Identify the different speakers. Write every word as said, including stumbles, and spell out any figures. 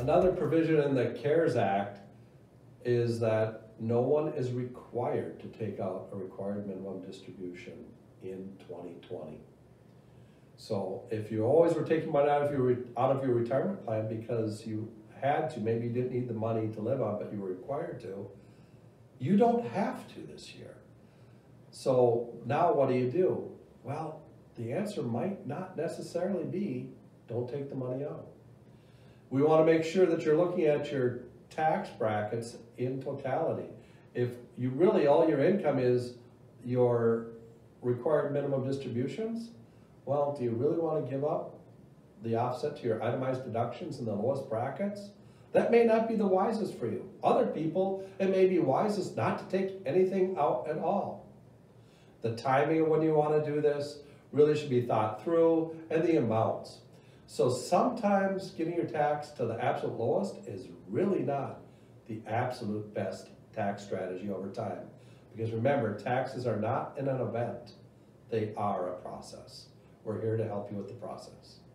Speaker 1: Another provision in the CARES Act is that no one is required to take out a required minimum distribution in twenty twenty. So if you always were taking money out of your out of your retirement plan because you had to, maybe you didn't need the money to live on, but you were required to, you don't have to this year. So now what do you do? Well, the answer might not necessarily be don't take the money out. We want to make sure that you're looking at your tax brackets in totality. If you really, all your income is your required minimum distributions, well, do you really want to give up the offset to your itemized deductions in the lowest brackets? That may not be the wisest for you. Other people, it may be wisest not to take anything out at all. The timing of when you want to do this really should be thought through, and the amounts. So sometimes getting your tax to the absolute lowest is really not the absolute best tax strategy over time. Because remember, taxes are not an event, they are a process. We're here to help you with the process.